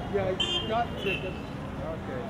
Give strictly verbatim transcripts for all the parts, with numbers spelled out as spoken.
Yeah, you got chicken. Okay.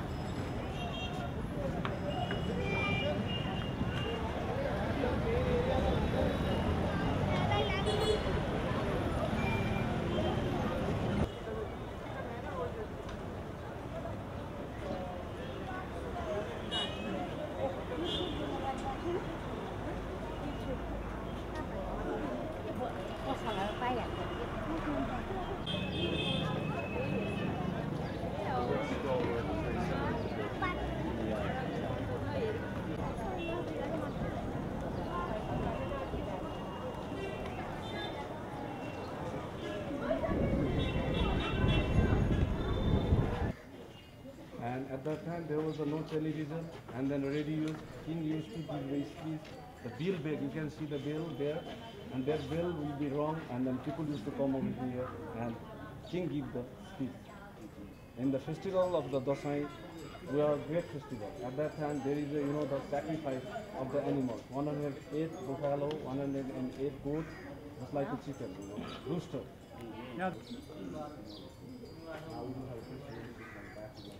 And at that time there was a no television, and then radio. King used to give the speech, the bill bag. You can see the bill there, and that bill will be wrong, and then people used to come over here, and King give the speech. In the festival of the Dasai, we are a great festival. At that time there is a, you know, the sacrifice of the animals. one hundred eight buffalo, one hundred eight goats, just like a chicken, you know, rooster. Yeah. Now we do have festivals to come back to the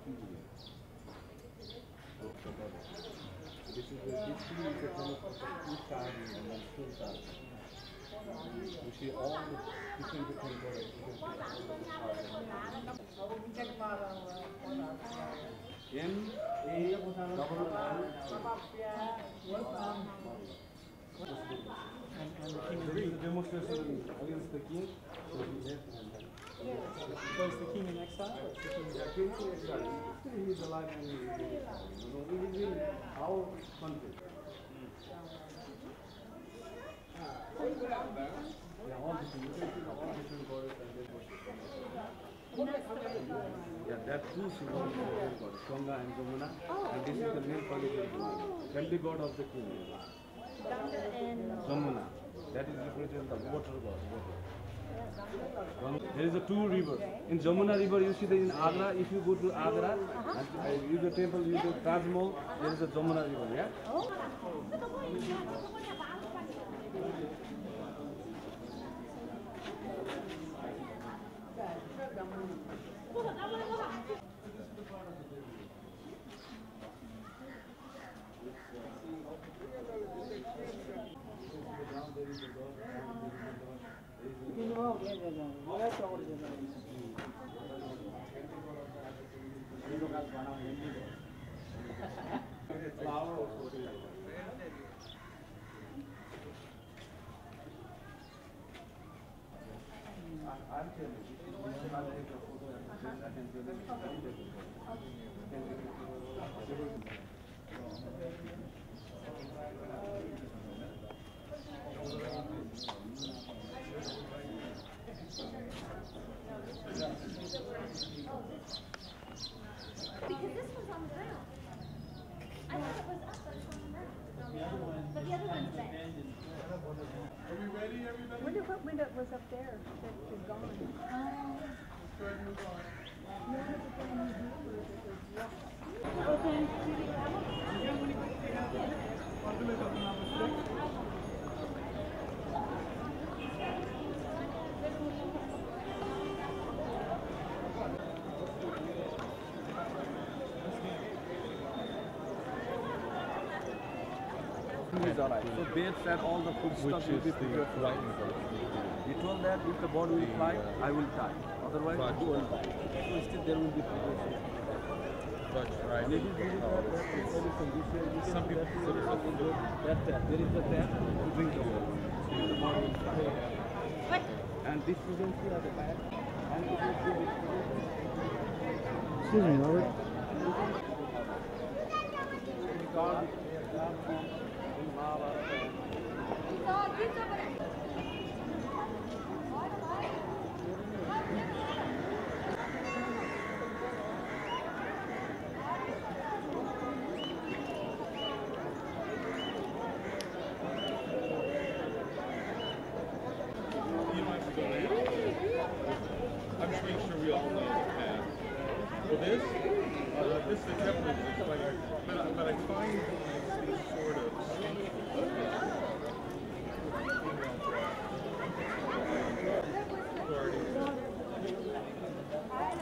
This is the this tree is the kind of two stars and then two stars. You see all the different different colors. M A double L. And, and the king is the demonstration against the king. So he left and then. So is the king in exile? Or is the king in exile? Still he is alive and he is in exile. You know, he is in our country. Yeah, all different. You can see all different goddess and they worship. Yeah, that two symbols of the goddess, Ganga and Jamuna. And this is the main political friendly god of the king. Jamuna. That is represent the water god. Water. There is a two rivers. In Jamuna river, you see that in Agra, if you go to Agra, and uh, you the temple, you the Taj Mahal, there is a Jamuna river, yeah? Because this one's on the ground. I thought it was up, but it's on the ground. But the other one's back. Are we ready, everybody? Wonder what window was up there that is gone. Um, Go ahead and move on. okay. Is all right. So babes and all the food stuff will be prepared for us. He told that if the body will fly, I will die. Otherwise, you will die. So still there will be preparation. That's right. And it is really bad that this medicine, this year, you can Some see people that sort of is good. That tap, there is the tap to drink the water. So the body will fly. And this you can see are the bag. And it will be Excuse me, Robert. God, God, in Mahabharata. I'm just making sure we all know the path. For this, uh, this is the temple, but I, but I, but I find these sort of authorities.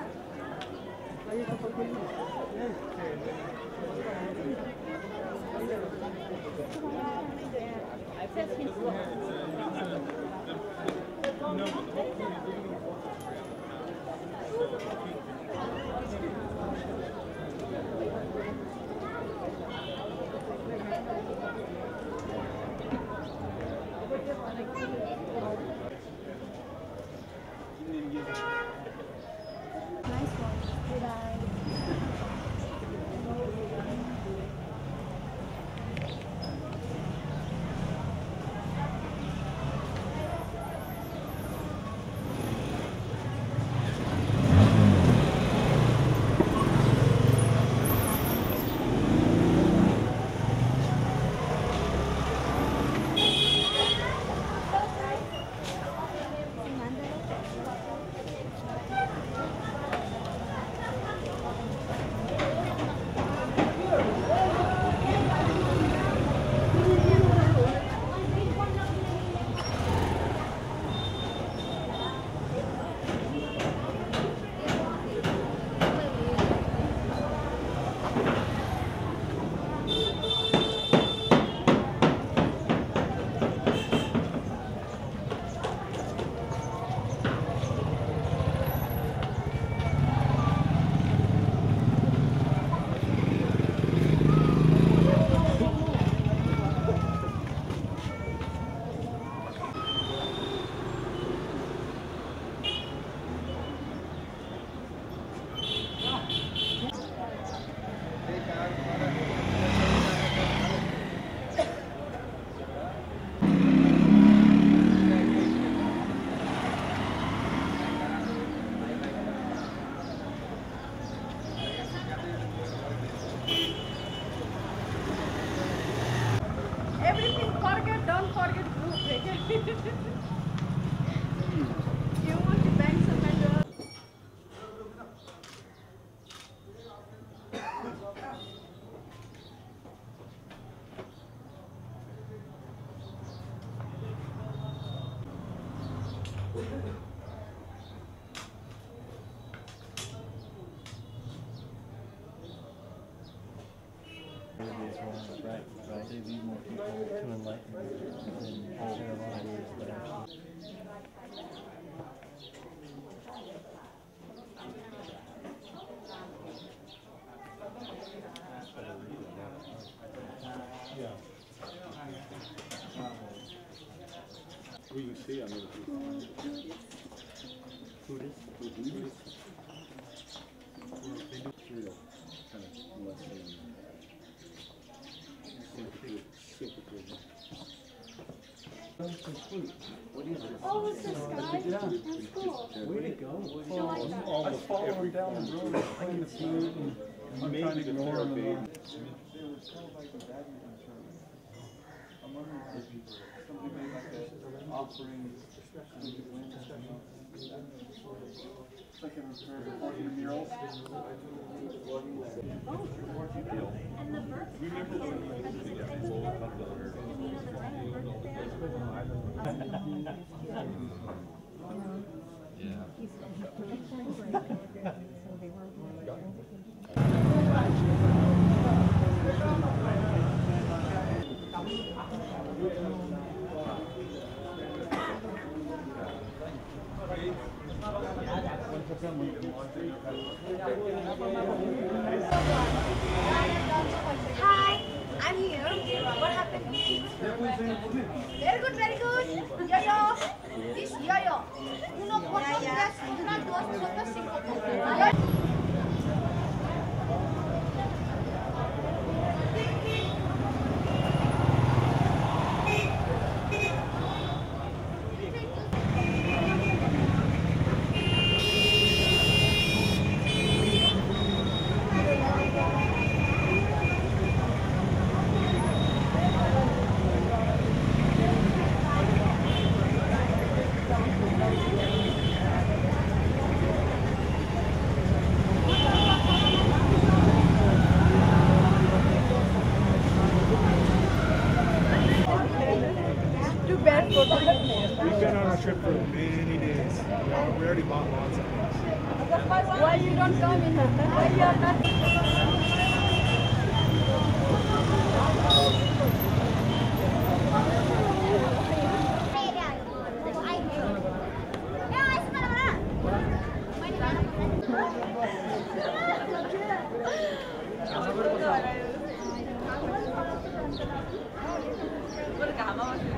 Everything forget, don't forget group. You want to bank some measure? Right, right. They lead more people to enlightenment and share a lot of ways that actually. Yeah. We can see, I mean, Buddhist? Buddhist. They do material kind of less than sympathy. Sympathy. What is it? Oh, it's this guy? Yeah. That's cool. Where'd it go? You like that? I was following down the road, playing the flute, and I'm trying to ignore him. And all. And the birth Hi, I'm here. What happened? Very good, very good. Yo-yo. This yo-yo. Uno, cuatro, tres, una, dos, cuatro, cinco. घाममा